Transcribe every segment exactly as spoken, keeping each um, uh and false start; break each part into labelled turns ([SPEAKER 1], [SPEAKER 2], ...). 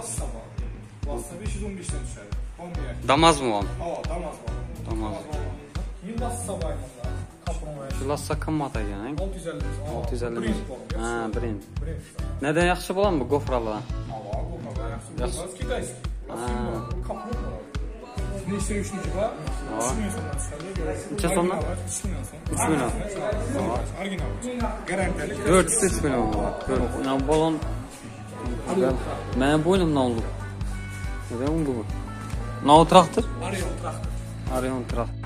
[SPEAKER 1] Lassa var. Lassa besh yuz o'n beshdan tushadi.
[SPEAKER 2] Damaz mı o?
[SPEAKER 1] Ha, Damaz var.
[SPEAKER 2] Damaz.
[SPEAKER 1] Keyin Lassa var bunda. Kapron.
[SPEAKER 2] Şu Lassa qimmat ekan, ha?
[SPEAKER 1] olti yuz ellik.
[SPEAKER 2] olti yuz ellik. Ha, brend.
[SPEAKER 1] Brend.
[SPEAKER 2] Neden yaxshi bo'ladimi bu gofralar?
[SPEAKER 1] Ha, gofralar yaxshi. Bu kitayskiy. Kapron var. Neyse üçüncü var.
[SPEAKER 2] Necha so'mdan? uch million.
[SPEAKER 1] Original. Garantiyali.
[SPEAKER 2] dört yüz üç milyon var. Ya balon men bo'ynimdan oldu. Neden bu? Nao traktor?
[SPEAKER 1] Arion traktor.
[SPEAKER 2] Arion traktor.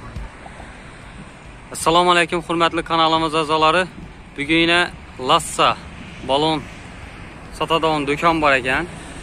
[SPEAKER 2] Assalomu alaykum hurmatli kanalimiz a'zolari. Bugun yine Lassa balon sotadigan do'kon bor ekan.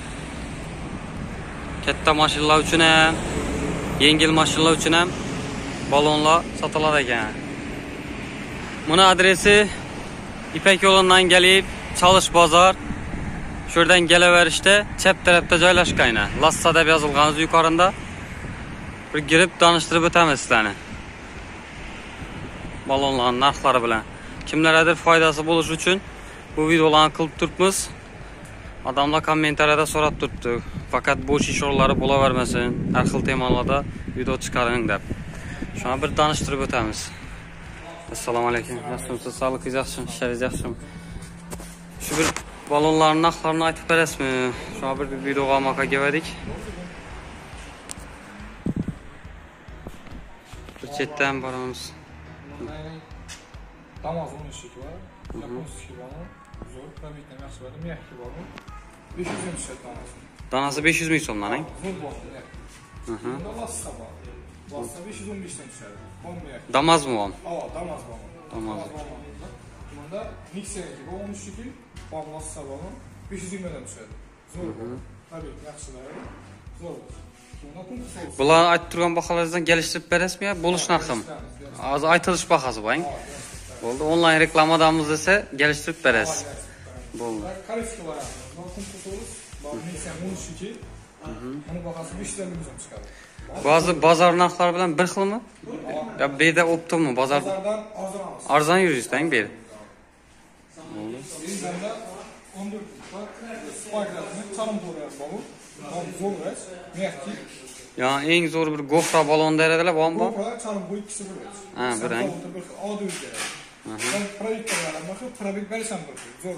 [SPEAKER 2] Katta mashinalar uchun ham, yengil mashinalar uchun ham balonlar sotilar ekan. Buni adresi İpek yo'lidan gelip Çalış bozor. Şuradan kelaverishda chap tarafda joylashgan. Lassa deb yozilgan yuqorida. Bir girib tanishtirib o'tamiz sizlarni. Balonlarning narxlari bilan. Kimlardir foydasi bo'lishi uchun bu videolarni qilib turibmiz. Adamlar kommentariyada so'rab turibdi. Faqat bo'sh ish o'rinlari bo'lavermasin. Har xil temalarda video chiqaring deb. Shuni bir tanishtirib o'tamiz. Assalomu alaykum. Nasılsınız? Sağlıkınız yaxshimi? İşleringiz yaxshimi? Shu bir balonlarning narxlarini aytib berasizmi? Shuna bir videoga olmoqqa keldik. Bir chetdan boramiz.
[SPEAKER 1] Damaz o'n uch var. Yaponskiy balon. Zo'r, probitdan yaxshi bo'ladi. Miyakki balon. besh yuz o'n tushadi danasi.
[SPEAKER 2] Danasi besh yuz ming so'mdan, ha?
[SPEAKER 1] Zo'r balon. Hı hı. Lassa var. Lassa besh yuz o'n beshdan tushadi.
[SPEAKER 2] Damaz mı o?
[SPEAKER 1] Ha, Damaz balon.
[SPEAKER 2] Damaz.
[SPEAKER 1] Bunda Nixen'ki bu on uch iki, Lassa balon besh yuz yigirmadan tushadi. Zo'r. Tabii, yaxshilar. Zo'r.
[SPEAKER 2] Bular aytib turgan baholardan kelishtirib berasizmi yo bo'lish narximi? Hozir aytilish bahasi bu, ha? Bo'ldi, onlayn reklamadamiz desa kelishtirib berasiz. Bo'ldi.
[SPEAKER 1] Koreyskiy var. Bakın kutuyoruz. Bak Nixen on uch iki. Bunun bahası besh yuz ellik ming chiqadi.
[SPEAKER 2] Bazı bozor narxlari bilan bir xilmi? Yo bu yerda optimmi? Bozordan
[SPEAKER 1] Bozordan arzon.
[SPEAKER 2] Arzon yurishdan bu yer.
[SPEAKER 1] Elimizde on dört var. Spike'larını çalım koyuyor balon. Balon zo'r emas, miyakki.
[SPEAKER 2] Ya eng zo'r bir gofra balon deredilar, bu ham bor.
[SPEAKER 1] Gofra çalım koyup ikisi bir.
[SPEAKER 2] Ha, bir rang.
[SPEAKER 1] Adi o'zgaradi. Ben proyektorlarga bakıp probek bersam bir. Zo'r.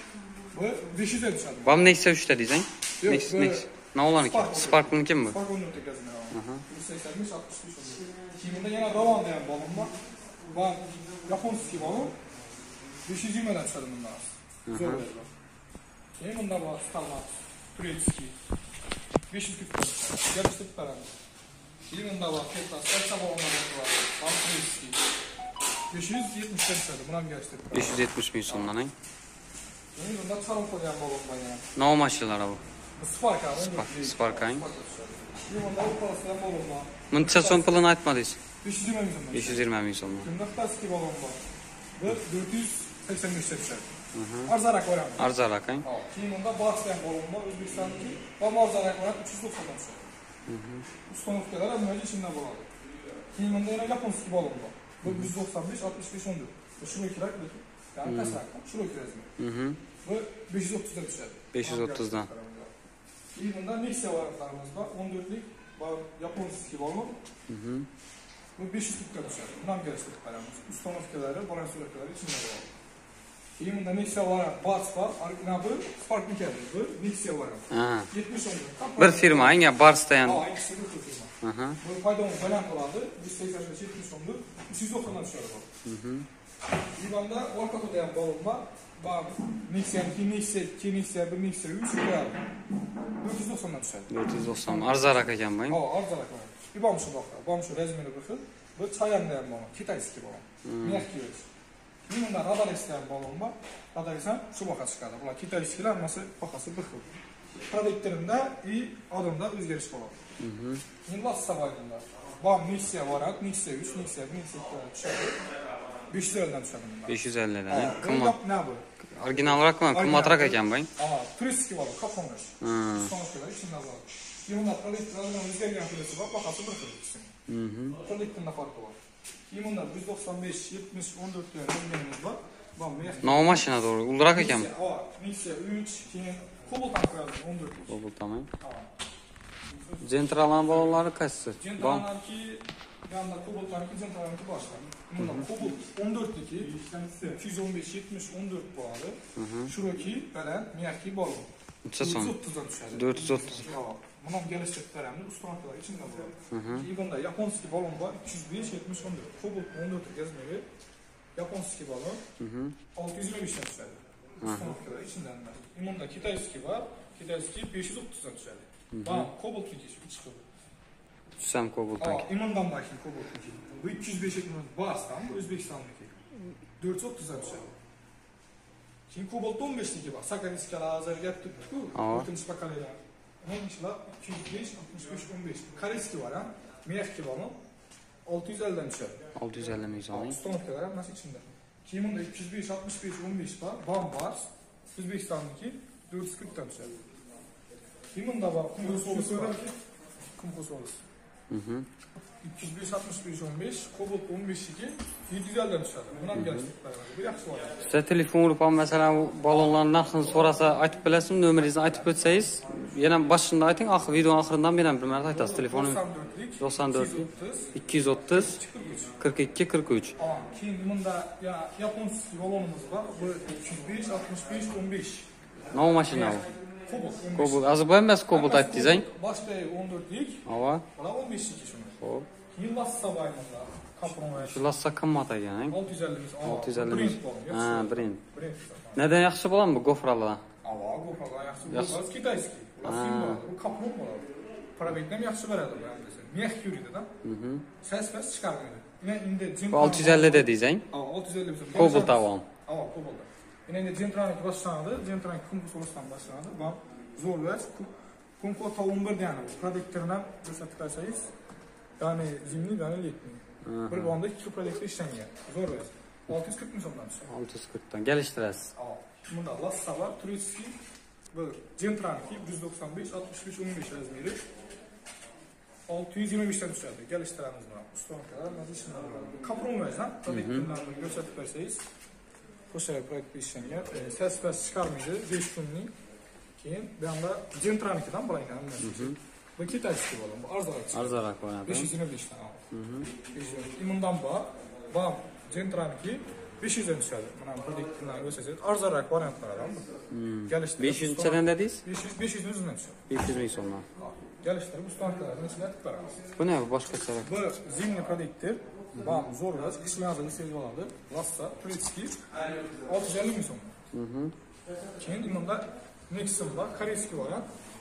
[SPEAKER 1] Bu besh yuz ellik tushadi.
[SPEAKER 2] Bu ham Nexia uch ta desang? Next next. Ne olan ki? Spark'ınki mi?
[SPEAKER 1] Spark'ın öte gazını al. seksen besh altmış besh. Şimdi yana Ravan diyen balon var. Var Japonskiy balon. besh yuz yigirmadan tushadi bundan. Zo'r bo'ladi. Keyin bunda var Stalmat. Turецкий. besh yuz qirq. Yarıştirib beramiz. Keyin bunda var Petras. Kaçta balonlar var? Var Turецкий. besh yuz yetmishdan tushadi. Buni ham yarıştirib beramiz.
[SPEAKER 2] besh yuz yetmish ming so'mdan, ha?
[SPEAKER 1] Keyin bunda çalım qo'ygan balon var yana.
[SPEAKER 2] Nima mashinalar bu?
[SPEAKER 1] Spark abi.
[SPEAKER 2] Spark, ha?
[SPEAKER 1] Keyin bunda Opal'dan balon var.
[SPEAKER 2] Buncha so'm pulini aytmadingiz.
[SPEAKER 1] besh yuz yigirma ming so'm.
[SPEAKER 2] besh yuz yigirma ming so'mdan.
[SPEAKER 1] Bunda plastik balon var. Bu dört yüz seksen beşte tushadi. Arzarak var ama.
[SPEAKER 2] Arzarak, ha?
[SPEAKER 1] Keyin bunda Bars'tan balon var. O'zbekistonniki. Va arzarak var uch yuz to'qsondan tushadi. Ustanovkalar ham nima ichimdan bo'ladi. Keyin bunda yana Japonskiy balon var. Bu yuz to'qson besh altmış besh o'n dört. Shuni kerak lekin. Yani tasrak. Shuni kerakmi?
[SPEAKER 2] Mhm.
[SPEAKER 1] Bu besh yuz o'ttizdan tushadi.
[SPEAKER 2] besh yuz o'ttizdan.
[SPEAKER 1] Keyin bunda Nexia variantlarimiz var. o'n dörtlik va Japonskiy balon.
[SPEAKER 2] Mhm.
[SPEAKER 1] Bu besh yuz qirqdan tushadi. Buni ham kelishtirib beramiz. Ustanovkalari, balon suratlari ichida bo'ladi. Keyin bunda Nexia variant Bars var. Original bu Spark'niki bu Nexia variant.
[SPEAKER 2] Ha.
[SPEAKER 1] yetmish o'n.
[SPEAKER 2] Bir firma, ha, Bars'ta yani.
[SPEAKER 1] Ha, ikisi bir firma.
[SPEAKER 2] Aha.
[SPEAKER 1] Bu foydamız baland bo'ladi. yuz sakson besh yetmish o'nda uch yuz to'qsondan tushadi bu.
[SPEAKER 2] Mhm.
[SPEAKER 1] Divanda orqada ham balon var. Bak Nexia'niki Nexia, iki Nexia, bir Nexia uch var. dört yüz to'qsondan tushadi.
[SPEAKER 2] dört yüz doksan. Arzarak ekan bu.
[SPEAKER 1] Ha, arzarak var. Bir bom şu bakar. Bom şu razmeri bir xil. Bu çayanda ham balon, kitayskiy balon. Miyakki o'zi. Bunda radar isteyen balon var. Radar ise şu baqa chiqadi. Bular kitayskilar hammasi bahası bir xil. Proyektorunda i adımda o'zgarish bo'ladi. Mhm. Endi Lassa boyunda. Bu Nexia var, Nexia uch, Nexia bir, Nexia ikki tushadi. besh yuz ellikdan tushadi bundan.
[SPEAKER 2] besh yuz ellikdan.
[SPEAKER 1] Qimmat. Ne bu?
[SPEAKER 2] Originalroq mi? Qimmatroq ekan bu.
[SPEAKER 1] Ha, Turецкий balon, qopqonlash. So'ngkilar ichida bor. Keyin bunda proyektorlardan o'zgargan pulisi bor, bahasi bir xil ikisi. Mhm. Proyektorda farqi bor. Keyin bunda yuz to'qson besh, yetmish, o'n dört dan o'nlarimiz bor. Bu mehmon.
[SPEAKER 2] Nima mashina to'g'ri? Uldurak ekanmi?
[SPEAKER 1] Ha, Nexia uch, keyin Kobalt koyalım on dört.
[SPEAKER 2] Kobalt tamam. Centralan balonları kaçtı?
[SPEAKER 1] Centralanki yanında Kobalt'tanki Centralanki başlar. Bunda Kobalt on dörtteki iki yüz on beş yetmiş on dört bağlı. Şuraki falan miyaki balon.
[SPEAKER 2] Neçə son?
[SPEAKER 1] dört yüz otuzdan düşer.
[SPEAKER 2] dört yüz otuz.
[SPEAKER 1] Bunun gelişecek veremli ustanaklar içinde var. İyi bunda Japonski balon var iki yüz beş yetmiş on dört. Kobalt on dört gezmeyi. Japonski balon altı yüz yirmi beşten düşer. Ustanaklar içinden var. Bunda Kitayski var. Kitayski beş yüz otuzdan düşer. Bak Kobalt videosu çıkıyor.
[SPEAKER 2] Düşsəm Kobalt'tan.
[SPEAKER 1] İmandan başlayın Kobalt'tan. Bu iki yüz beş ekranı Bağıstan, bu Özbekistan'daki. dört yüz otuzdan düşer. Şimdi Kobalt on beşteki bak. Sakariskala Azar yaptık. Ortanış bakalıyla. Neymiş la? iki yüz beş altmış beş on beş. Kareski var ha. Miyakki var mı? altı yüz elliden düşer.
[SPEAKER 2] altı yüz elli miyiz onu?
[SPEAKER 1] Ustanlıkta var nasıl içinde? Kiminde iki yüz beş altmış beş on beş var. Bam var. Özbekistan'daki dört yüz kırktan düşer. Kiminde var? Kumkosolus var. Kumkosolus. iki yüz beş altmış beş on beş. Kobalt on beş iki. yedi yüz elliden düşer. Buna mı geliştikler var? Bir yaxşı var.
[SPEAKER 2] Size telefon vurup mesela bu balonların narxını sorasa aytıp biləsin, nömrənizi aytıp ötsəyiz. Yenə başında aytın, axı videonun axırından bir bir mərət aytasınız. Telefonum doxsan dört iki yüz otuz qırx iki qırx üç.
[SPEAKER 1] Keyin bunda ya Japonski balonumuz var. Bu iki yüz beş altmış beş on beş.
[SPEAKER 2] Ne maşina bu?
[SPEAKER 1] Kobalt on beş.
[SPEAKER 2] Kobalt. Azərbaycan məs Kobalt aytdınız, hein?
[SPEAKER 1] Başta on dörtlük.
[SPEAKER 2] Ava.
[SPEAKER 1] Buna on beş iki şunu.
[SPEAKER 2] Hop.
[SPEAKER 1] Keyin Lassa bayımız var. Kapron var.
[SPEAKER 2] Şu Lassa qımmat ekan, hein?
[SPEAKER 1] altı yüz ellimiz.
[SPEAKER 2] altı yüz elli. Ha, Brent.
[SPEAKER 1] Brent.
[SPEAKER 2] Nədən yaxşı bolan bu gofralardan?
[SPEAKER 1] Ava, gofralar yaxşı. Bu Kitayski. Bu Simba. Bu kapron var. Probekdən yaxşı verədir yəni desən. Miyək yürüdü da. Mhm. Səs bəs çıxarmır. Yine indi
[SPEAKER 2] Bu altı yüz elli dediyiz, hein?
[SPEAKER 1] Ava, altı yüz elli bizim.
[SPEAKER 2] Kobalt avam.
[SPEAKER 1] Ava, Kobalt. Yine indi Centranik başlandı. Centranik Kumkosolos'tan başlandı. Bak zor vəz. Kumkota on bir yani. Produktöründən göstərdiklərsəyiz. Yani zimni, yani letni. Bir banda iki produktör işleniyor. Zor vəz. altı yüz kırk min somdan düşür.
[SPEAKER 2] altı yüz qırxdan gəlişdirəsiz.
[SPEAKER 1] Ava. Bunda Lassa var. Turitski. Bu Centranik yüz doxsan beş altmış beş on beş razmeri. altı yüz yirmi beşten düşerdi. Geliştiremiz buna. Ustana kadar nasıl işlemler var. Kapron versen, produktörlerini göstərdiklərsəyiz. Bu sefer proyekt bir işleniyor. Ses bəs çıxarmaydı. beş günlük. Keyin bir anda Centranik'den bulayın. Bu Kitayski balon. Bu arzarak çıkıyor.
[SPEAKER 2] Arzarak var abi.
[SPEAKER 1] beş yüz yirmi beşten al. İmundan bağ. Bağ Centranik'i beş yüzden düşerdi. Buna produktörlerini göstərsəyiz. Arzarak variantlardan bu. Geliştirip.
[SPEAKER 2] beş yüz neçədən dediyiz?
[SPEAKER 1] beş yüz yüzündən düşer.
[SPEAKER 2] beş yüz min sondan.
[SPEAKER 1] Geliştirip ustalıklarını işletip veremez.
[SPEAKER 2] Bu ne bu? Başka çarek.
[SPEAKER 1] Bu zimni produktör. Bam zor vəz. Kışın hazırlı sevgi oladı. Lassa, Turitski. altı yüz elli min son. Keyin imanda Nexon var. Kareski var.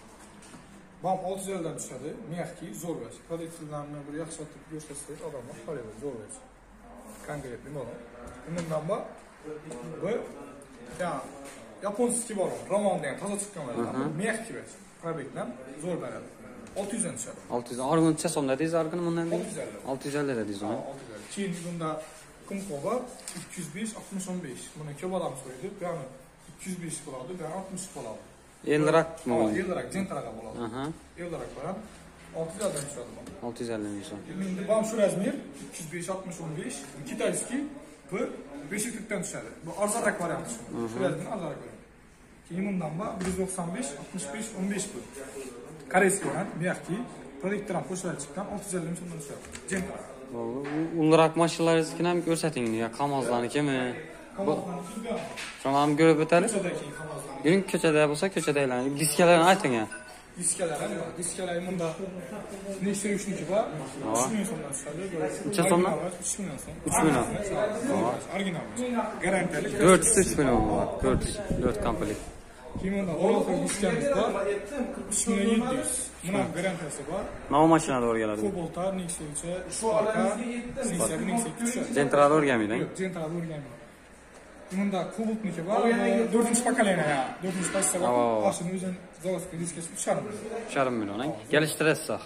[SPEAKER 1] Bam altı yüz elliden düşerdi. Miyakki zor vəz. Produktörlerini bir yaxşı atıp göstərsək adamlar paraya zor vəz. Konkretli balon. Bundan bak. Bu ya Japonski balon. Roman diyen taza çıkan var. Miyakki vəz. Probeklə zor verədi. altı yüzden düşer.
[SPEAKER 2] altı yüz. Argın neçə son dediyiz? Argın bundan değil?
[SPEAKER 1] altı yüz elli.
[SPEAKER 2] altı yüz elli dediyiz onu.
[SPEAKER 1] altı yüz elli. Keyin bunda Kumkova üç yüz beş altmış on beş. Bunu iki adam soydu. Yani iki yüz beş buladı. Yani altmış buladı.
[SPEAKER 2] Yıldırak mı?
[SPEAKER 1] Aa, Yıldırak. Central'a buladı. Yıldırak var. altı yüz elli'den düşerdi bana.
[SPEAKER 2] altı yüz elli milyon.
[SPEAKER 1] Şimdi bana şu razmer üç yüz beş altmış on beş. Kitayski bu beş yüz kırk'tan düşerdi. Bu arzarak variantı. Şu razmer arzarak variantı. Keyin bundan bak yüz doksan beş altmış beş on beş bu. Kareski olan miyakki produktörün koşular çıkan altı yüz elli min sondan düşer. Central.
[SPEAKER 2] Ulrak maşınlar eskiden mi görsetin ya? Kamazlarını kimi?
[SPEAKER 1] Kamazlarını kim görür?
[SPEAKER 2] Tamam görüp ötelim.
[SPEAKER 1] Köçedeki kamazlarını.
[SPEAKER 2] Günün köçede olsa köçede eğlenin. Diskelerini aytın ya.
[SPEAKER 1] Diskeler var. Diskeler bunda neyse üçüncü var. üç milyon sondan düşerdi.
[SPEAKER 2] Neçə sondan?
[SPEAKER 1] üç milyon son.
[SPEAKER 2] üç milyon.
[SPEAKER 1] Original. Garantili.
[SPEAKER 2] dört yüz üç milyon var. dört yüz. dört komplet.
[SPEAKER 1] Kimonda on altı diskemiz var. üç milyon yedi yüz. Buna garantisi var.
[SPEAKER 2] Ne maşına doğru geldi?
[SPEAKER 1] Kobolta, Nexo üçe, Spark'a, seksen, Nexo iki.
[SPEAKER 2] Central'a doğru gelmedi.
[SPEAKER 1] Yok, Central'a doğru gelmedi. Bunda Kobolt niki var. dördüncü pakalena ya. dördüncü pakalena var. Aslında özün Zalazkı diskesi üç yarım milyon.
[SPEAKER 2] üç yarım milyon. Geliştirəsiz sax.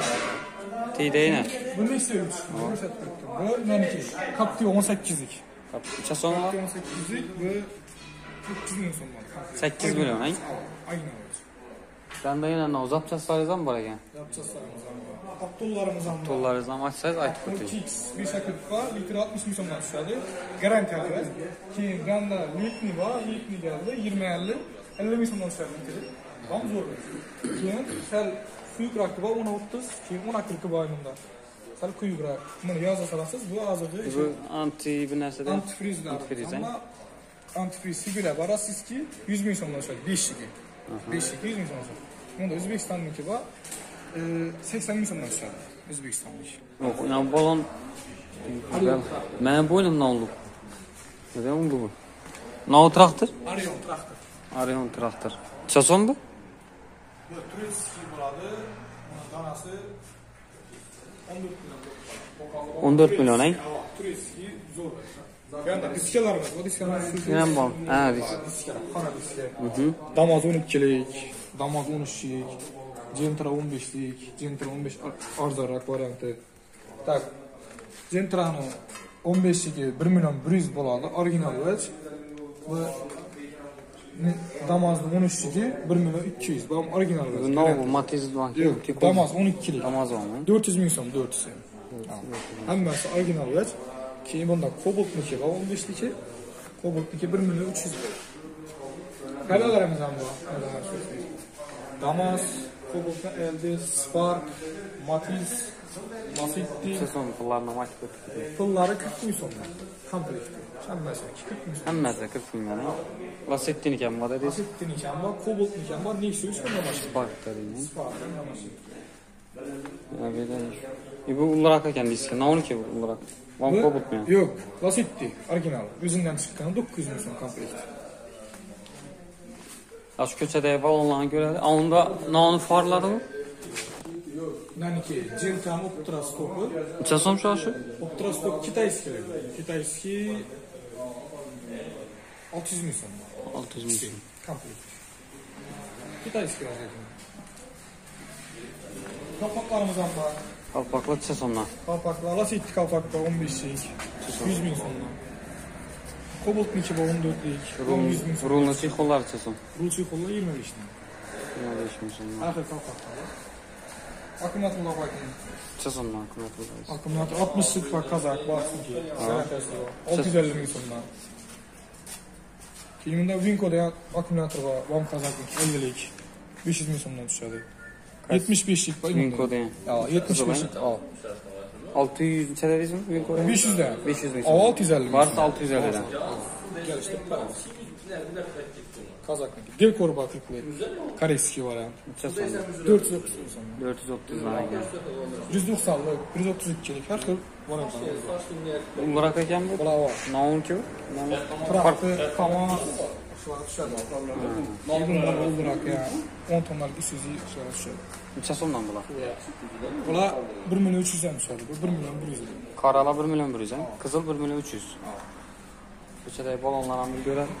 [SPEAKER 2] Teyde ne?
[SPEAKER 1] Bu Nexo üç. Bu Nenki. Kapti on sekizlik.
[SPEAKER 2] Neçə son var?
[SPEAKER 1] Kapti on sekizlik ve üç yüz milyon son var.
[SPEAKER 2] səkkiz milyon, hein?
[SPEAKER 1] Aynen öyle.
[SPEAKER 2] Sen de yine ne zapçaslarınızdan mı var eken?
[SPEAKER 1] Zapçaslarımızdan var. Aptollarımızdan var.
[SPEAKER 2] Tollarınızdan açsayız aytıp
[SPEAKER 1] X
[SPEAKER 2] öteyim.
[SPEAKER 1] bir sakıt var, litre altmış milyondan düşerdi. Garanti alıyoruz. Ki ganda Likni var, Likni geldi, yirmi elli, elli milyondan düşerdi litri. Tam zo'r. Keyin sal suyuqroq va o'n o'ttiz, keyin o'n qirq bo'yinda. Sal quyuqroq. Buni yoza solasiz, bu hozirgi
[SPEAKER 2] Bu anti bir narsada
[SPEAKER 1] antifrizlar. Ammo antifriz sigila barasizki yuz ming so'mdan tushadi, besh shiga. besh shiga yuz ming so'mdan tushadi. Bunda O'zbekistonniki bor, sakson ming so'mdan tushadi. O'zbekistonniki.
[SPEAKER 2] Yo'q, yani balon men bo'ynimdan oldim. Nima bu? Nov traktor?
[SPEAKER 1] Arion traktor.
[SPEAKER 2] Arion traktor. Necha so'm bu?
[SPEAKER 1] Bu turistskiy bo'ladi. Uni donasi
[SPEAKER 2] o'n to'rt million, eng?
[SPEAKER 1] Turistskiy zo'r. Bunda diskalarimiz, bu diskalarimiz
[SPEAKER 2] Ham bor. Ha, diska.
[SPEAKER 1] Qora diska.
[SPEAKER 2] Mhm.
[SPEAKER 1] Damoz o'n ikkilik, Damoz o'n uchlik, Gentra o'n beshlik, Gentra o'n besh arzonroq varianti. Tak. Gentrani o'n beshligi bir million bir yuz bo'ladi, original vaj. Bu Damozni o'n uchligi bir million ikki yuz. Bu original vaj.
[SPEAKER 2] Bu Matiz banki.
[SPEAKER 1] Damoz o'n ikkilik.
[SPEAKER 2] Amazonmi?
[SPEAKER 1] dört yüz ming so'm, dört yüz. Hammasi original vaj. Keyin bunda Cobalt'niki va o'n beshligi. Cobalt'niki bir million uch yuz. Kalalarimiz ham bor. Damas, Cobalt L D, Spark, Matiz, Masitti.
[SPEAKER 2] Son pullarni aytib o'tdik.
[SPEAKER 1] Pullari qirq ming so'mdan. Komplekt. Hammasi qirq ming so'm.
[SPEAKER 2] Hammasi qirq ming mana. Lasettiniki ham bor dedingiz.
[SPEAKER 1] Lasettiniki ham bor, Cobalt'niki ham bor, Nexus ham bor.
[SPEAKER 2] Spark dedingiz.
[SPEAKER 1] Spark ham bor.
[SPEAKER 2] Ya bedel. E bu ullak ekan diski. Navniki bu ullak. Van Cobalt mi?
[SPEAKER 1] Yo'q, Lasetti original. O'zidan chiqqan dokuz yuz ming so'm komplekt.
[SPEAKER 2] Aşk köçede balonlarını görelim. Onda nanu farları mı?
[SPEAKER 1] Yo'q, naniki Gentra optroskopi.
[SPEAKER 2] Necha so'm shu aşı?
[SPEAKER 1] Optroskop kitayskiy. Kitayskiy olti yuz ming so'm.
[SPEAKER 2] olti yuz ming so'm.
[SPEAKER 1] Komplekt. Kitayskiy ekan. Kalpaklarımız ham bor.
[SPEAKER 2] Kalpaklar necha so'mdan?
[SPEAKER 1] Kalpaklar Lasetti kalpaklar o'n beshlik, yuz ming so'mdan. Cobalt'niki bor o'n dörtlik, o'n yuz ming so'm.
[SPEAKER 2] Rulni chexollar necha so'm?
[SPEAKER 1] Rul chexollar yigirma beshlik.
[SPEAKER 2] yigirma besh ming so'm.
[SPEAKER 1] Axir kalpaklar. Akkumulyatorlar bor ekan.
[SPEAKER 2] Necha so'mdan akkumulyator?
[SPEAKER 1] Akkumulyator oltmishlik bor, Kazak borsinki. olti yuz ellik ming so'mdan. Keyin bunda Winko'da akkumulyator bor, Vam Kazak'lik ellik, besh yuz ming so'mdan tushadi. yetmish beshlik bor.
[SPEAKER 2] Winko'da.
[SPEAKER 1] Ha, yetmish beshlik. Ha.
[SPEAKER 2] olti yuz necha dedingizmi Winko'da?
[SPEAKER 1] besh yuz dan.
[SPEAKER 2] besh yuz ming.
[SPEAKER 1] olti yuz ellik.
[SPEAKER 2] Varsa olti yuz ellik dan.
[SPEAKER 1] Kazak'niki. Delcor bor qirqlik. Koreyskiy variant.
[SPEAKER 2] Necha so'm?
[SPEAKER 1] dört yüz otuz so'm.
[SPEAKER 2] dört yüz otuz dan ekan.
[SPEAKER 1] yüz doksanlik, bir yüz otuz ikkilik har xil variantlar bor.
[SPEAKER 2] Ullak ekan bu.
[SPEAKER 1] Bular bor.
[SPEAKER 2] Navniki bu?
[SPEAKER 1] Traktor, Kamaz, shular tushadi. Bunlar o'ldiroq ya. o'n tonnalik Isuzu shular tushadi.
[SPEAKER 2] Necha so'mdan bular?
[SPEAKER 1] Bular bir million uch yuz dan tushadi. Bu bir million bir yuz.
[SPEAKER 2] Qaralar bir million bir yuz, qizil bir million uch yuz. Ko'chadagi balonlarni bir ko'radi.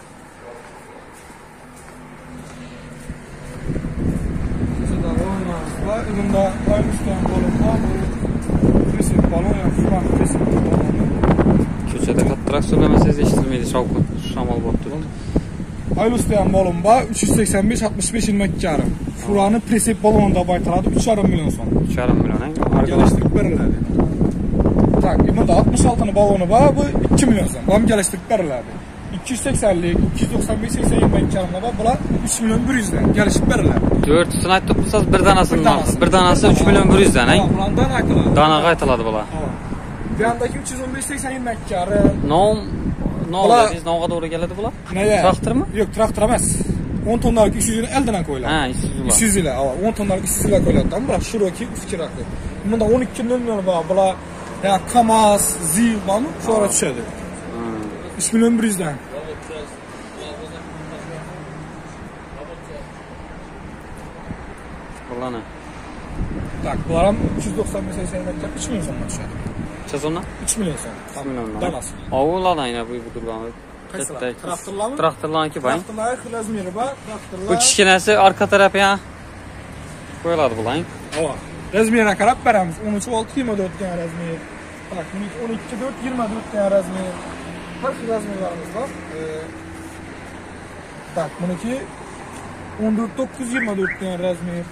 [SPEAKER 1] Va bunda Aymusdan bo'lib bor. Presip balon ham front presip baloni.
[SPEAKER 2] Ko'chada qattiqroq so'lamasangiz eshitilmaydi shovqin. Shamol bo'lib turibdi.
[SPEAKER 1] Aylusda ham balon bor, uch yuz sakson besh altmish besh yigirma ikki yarim. Furani presip balonida baytaradi uch yarim million so'm.
[SPEAKER 2] uch yarim million, ha?
[SPEAKER 1] Geliştirib beriladi. Tak, bunda altmış altı baloni bor, bu ikki million so'm. Ham geliştirib beriladi. ikki yuz saksonlik, ikki yuz to'qson besh sakson yigirma ikki yarim bor, bular uch million bir yuz dan gelişib beriladi.
[SPEAKER 2] to'rttasini aytib tursangiz, bir danasini narxi. Bir danasi uch million bir yuz dan, ha?
[SPEAKER 1] Bulardan aytiladi.
[SPEAKER 2] Danaga aytiladi bular.
[SPEAKER 1] Bu yandagi uch yuz o'n besh sakson yigirma ikki yarim.
[SPEAKER 2] Nom, nova siz novaga to'g'ri keladi bular?
[SPEAKER 1] Nega?
[SPEAKER 2] Traktormi?
[SPEAKER 1] Yo'q, traktor emas. o'n tonnalik Isuzu'ni eldan qo'yiladi.
[SPEAKER 2] Ha, Isuzu'lar.
[SPEAKER 1] Isuzu'lar, ha, o'n tonnalik Isuzu'lar qo'yiladi. Biroq Cherokee ufkiraqli. Bunda o'n ikki million bor. Bular ya Kamaz, Zil bormi? Shora tushadi. uch million bir yuz dan.
[SPEAKER 2] Bularni.
[SPEAKER 1] Tak, bular ham uch yuz to'qson besh sakson uch million so'mdan tushadi.
[SPEAKER 2] Necha so'mdan?
[SPEAKER 1] uch million so'm.
[SPEAKER 2] uch million.
[SPEAKER 1] Danasi.
[SPEAKER 2] Ovullardan yana bu turgan.
[SPEAKER 1] Qaysilar? Traktorlarmi?
[SPEAKER 2] Traktorlarniki bor.
[SPEAKER 1] Traktorlar xil razmeri bor. Traktorlar.
[SPEAKER 2] Bu kichkinasi orqa tarafiga qo'yiladi bular.
[SPEAKER 1] Ha. Razmeriga qarab beramiz. o'n uch olti yigirma to'rt ga razmer. Tak, buniki o'n ikki to'rt yigirma to'rt ga razmer. Har xil razmerlarimiz bor. Tak, buniki o'n to'rt to'qqiz yigirma to'rt ga razmer.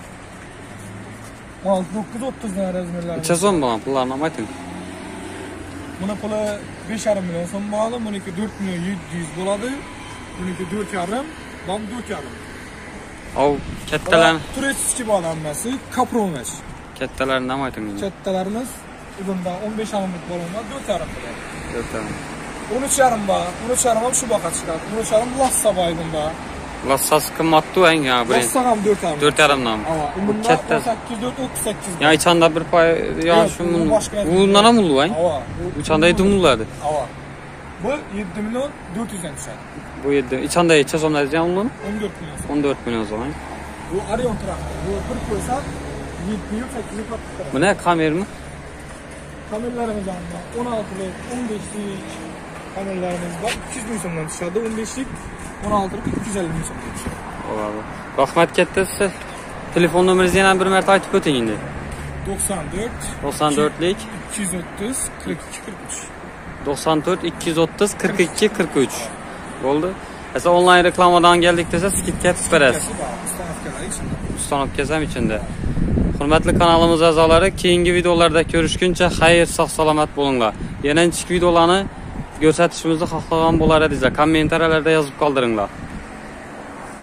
[SPEAKER 1] olti to'qqiz o'ttiz ga razmerlar.
[SPEAKER 2] Necha so'm bo'lan pullarni ayting.
[SPEAKER 1] Buni puli besh yarim million so'm bo'ladi. Buniki dört million yetti yuz bo'ladi. Buniki dört yarim, bam dört yarim.
[SPEAKER 2] O kattalar,
[SPEAKER 1] Turetski bağlanması, Kapromeç.
[SPEAKER 2] kattalar nima aytdingiz?
[SPEAKER 1] Kattalarımız uzunda on beş amlik balon var, dört yarım var.
[SPEAKER 2] dört yarım.
[SPEAKER 1] on üç yarım var, on üç yarım şu baka çıkar. on üç yarım Lassa baydında.
[SPEAKER 2] Lassası qimmatli eng ya bir.
[SPEAKER 1] Lassa ham dört yarım.
[SPEAKER 2] dört yarımdan.
[SPEAKER 1] Ama umunda
[SPEAKER 2] Katta.
[SPEAKER 1] on sakkiz dört otuz sekiz.
[SPEAKER 2] Ya içanda bir pay ya
[SPEAKER 1] Evet,
[SPEAKER 2] şu
[SPEAKER 1] bu başka-
[SPEAKER 2] bundan ham ulu eng.
[SPEAKER 1] Ava.
[SPEAKER 2] İçanda yetimlilerdi.
[SPEAKER 1] Ava. Bu yedi milyon dört yüzden düşer.
[SPEAKER 2] Bu yedi. İçanda içe somlar diyeceğim onun.
[SPEAKER 1] on dört milyon.
[SPEAKER 2] on dört milyon zaman.
[SPEAKER 1] Bu Arion traktör. Bu bir koysa yedi yıl sekiz yıl patlatır.
[SPEAKER 2] Bu ne kamer mi?
[SPEAKER 1] Kamerlarımız yanında on altılık, on beşlik kamerlarımız var. iki yüz bin somdan dışarıda on beşlik, on altılık iki yüz elli bin somdan dışarıda.
[SPEAKER 2] Oladi. Rahmat katta siz. Telefon nomeringizni yana bir marta aytib o'ting endi.
[SPEAKER 1] doksan dört,
[SPEAKER 2] doksan dörtlik
[SPEAKER 1] iki yüz otuz, kırk iki, kırk üç.
[SPEAKER 2] doksan dört ikki yuz o'ttiz qirq ikki qirq uch. Bo'ldi. Esa onlayn reklamadan geldik desa skidka tutib berasiz.
[SPEAKER 1] Ustanovkalar içinde.
[SPEAKER 2] Ustanovkasi ham ichida. Hurmatli kanalimiz a'zolari, keyingi videolarda ko'rishguncha xayr, sog' salomat bo'linglar. Yana inchik videolarni ko'rsatishimizni xohlagan bo'lar edingizlar, kommentariyalarda yozib qoldiringlar.